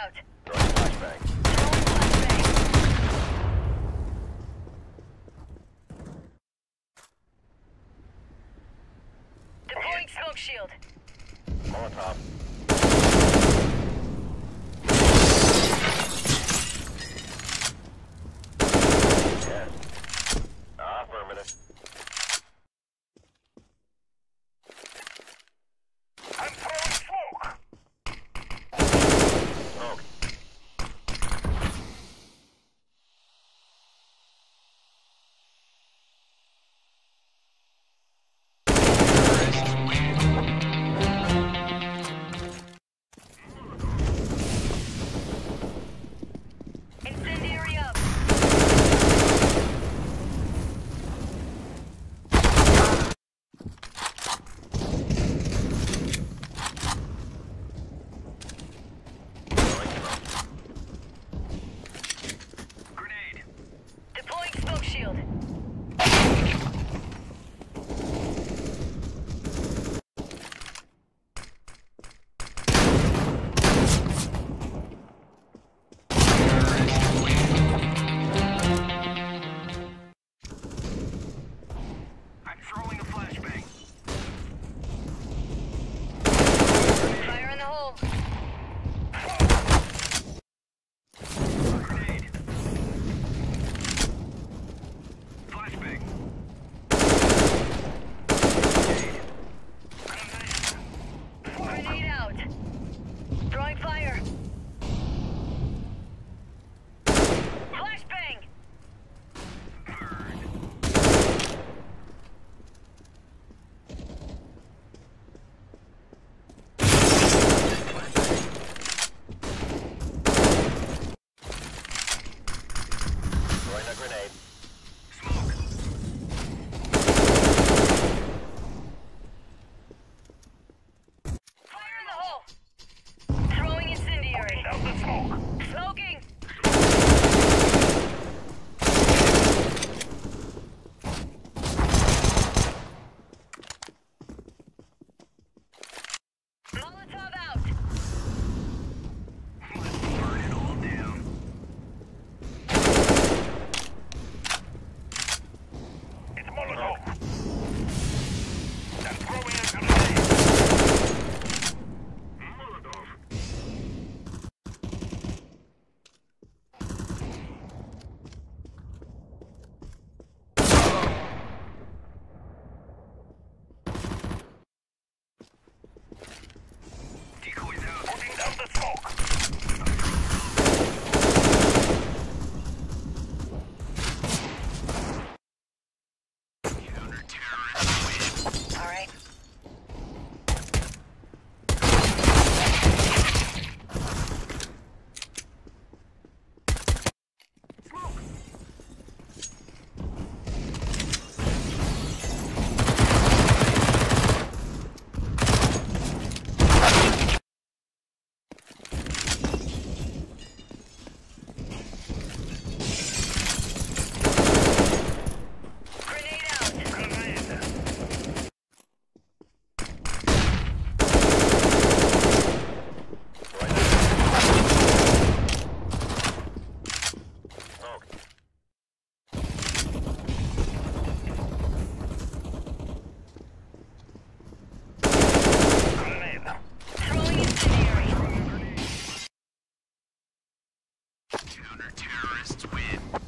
out. Throwing flashbang. Throwing flashbang. Deploying smoke shield. Molotov. Yes. Affirmative. I'm throwing smoke. Smoke. Incendiary up. Throwing smoke. Grenade. Deploying smoke shield. I'm throwing a flashbang. Fire in the hole. Grenade. Flashbang. Grenade. Grenade out. Throwing fire. Flashbang. Burn. Throwing a grenade. Smoke. Fire in the hole. Throwing incendiary. Out the smoke. Smoking. Molotov out. Let's burn it all down. It's Molotov. I'm throwing a grenade. Molotov. Decoys out. Putting down the smoke. Counter-terrorist win. All right. Smoke. Grenade out. Grenade. Throwing a smoke. Grenade. Throwing incendiary. Counter-terrorists win.